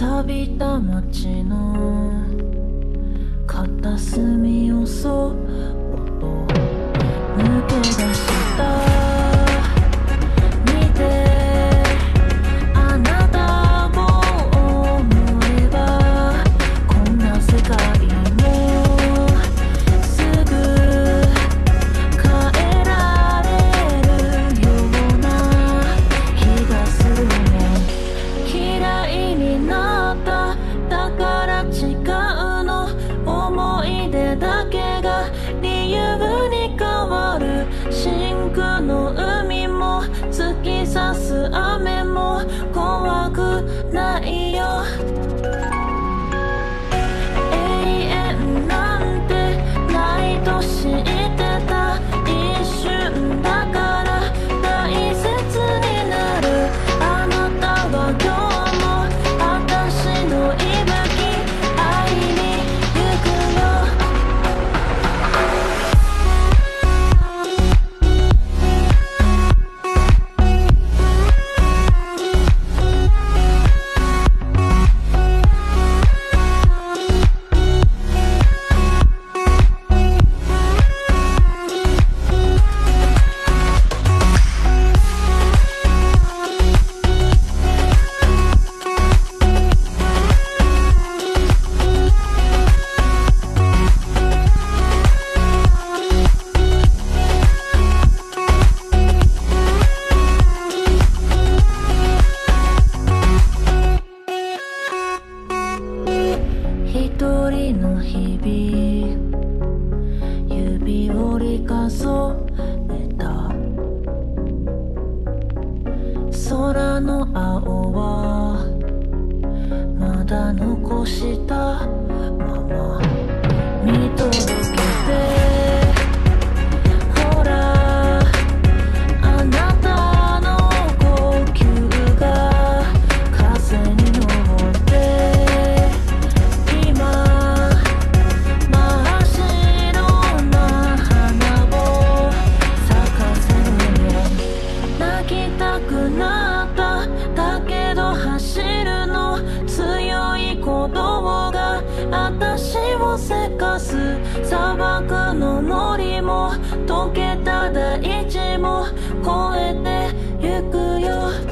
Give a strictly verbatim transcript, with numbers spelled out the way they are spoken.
錆びた街の片隅をそっと抜け出した刺す雨も怖くないよ。永遠なんてないと知ってた。一瞬だから大切になる。あなたは今日も私の息吹会いに行くよ。一人の日々指折り数えた。空の青はまだ残したまま見届けて。ほらあなたの呼吸が風に乗って私をせかす。砂漠の森も溶けた大地も越えてゆくよ。